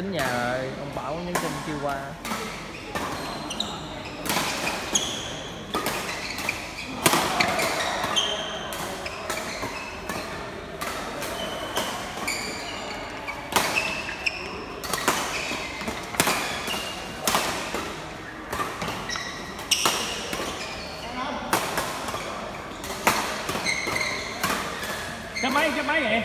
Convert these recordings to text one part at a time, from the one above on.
tính nhà rồi, ông Bảo nhắn tin chưa qua. Cái máy vậy.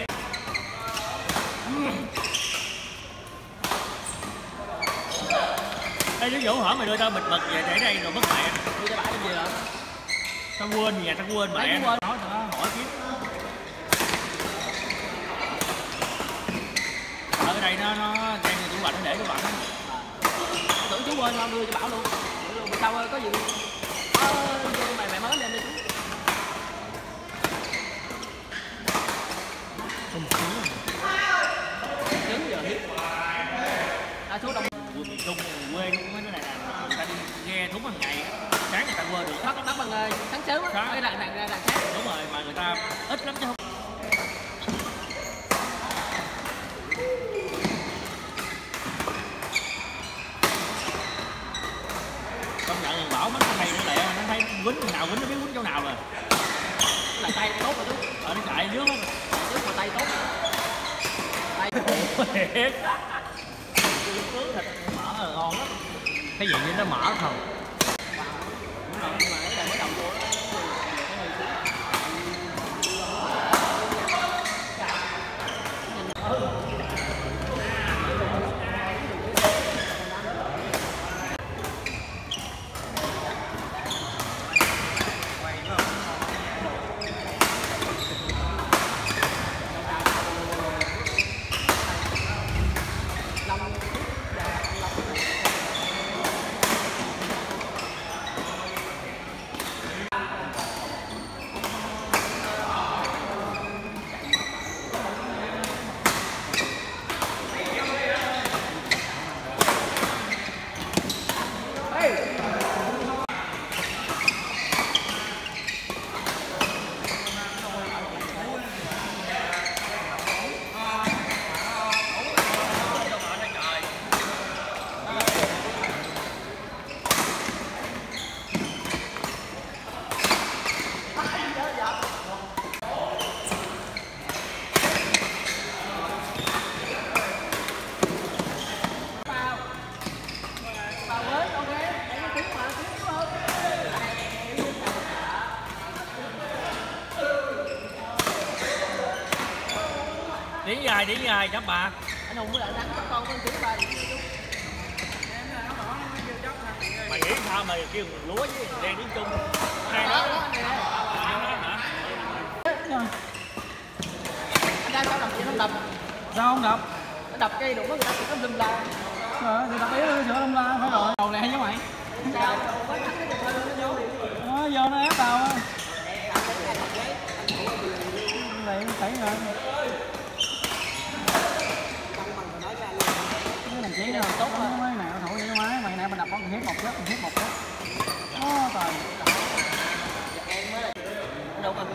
Ê Lý Vũ hỏi mày đưa tao bịch mực về để đây rồi mất mẹ. Đưa cho bả làm gì rồi? Tao quên gì vậy, tao quên mẹ. Nói tao hỏi kiếm. Ở đây nó trang tủ lạnh nó để tủ lạnh á. Tưởng chú quên không, đưa cho Bảo luôn. Sao có gì? Mày mới lên đi chú. Không trứng giờ hiếp. Số đông Quê miền Trung, quê luôn mấy đứa này là người ta đi ghe thúng hàng ngày, sáng người ta quê được. bắt bằng sáng sớm á, cái đàn sáng. Đúng rồi, mà người ta ít lắm chứ không. Công nhận thằng Bảo nó hay nó lẹ, nó thấy quýnh nào quýnh nó biết quýnh chỗ nào rồi. Là tay tốt rồi chú. Nó chạy dưới hết. Trước mà tay tốt. Tay thiệt. Nướng thịt mỡ là ngon lắm. cái gì vậy, nó mỡ không? Đúng rồi, nhưng mà cái này mới đầu vô đó. Điển dài chắc bà. Anh Hùng với lại Thắng con con chú ba. Mày nghĩ sao mày kêu lúa với đen tiếng Trung hai đó hả? Anh ra sao đập vậy, không đập? Sao không đập? Nó đập cây đụng nó người ta chỉ có lum la. Thì đập yếu sửa lum la phải rồi. Đầu lẹ với mày. Sao? Với Thắng cái nó vô. Vô nó ép tao á. Vậy thấy rồi. Chỉ là tốt mấy này thổi vậy máy mày nè mình đập con hiếp một chết, nó trời. Đâu mà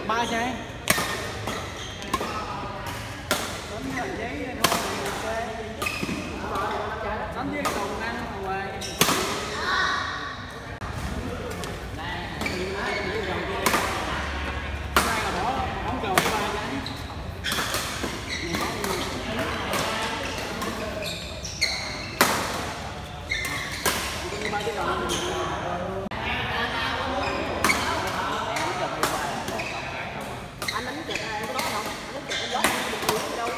3 giây. Đánh giấy thôi. Đánh với đồng ăn hoài. Bóng cầu với 3 giấy. Anh đánh chật cái đó không? Anh đánh chật cái gió không được gì đâu.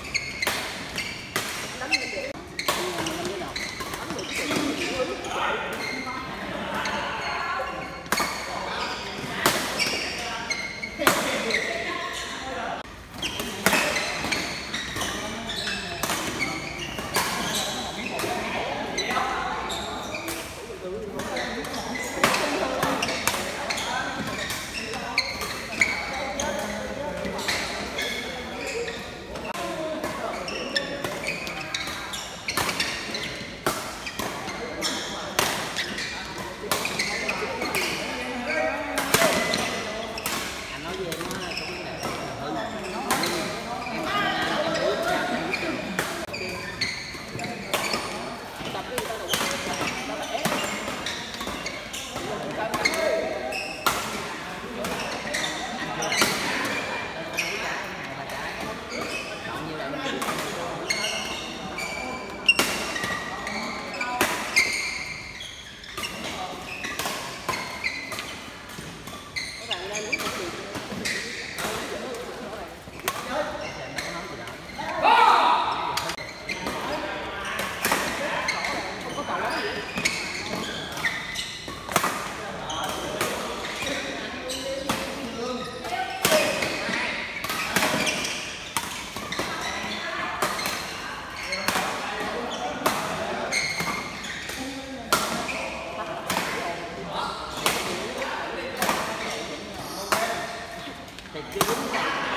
Đánh mình để đánh được cái Thì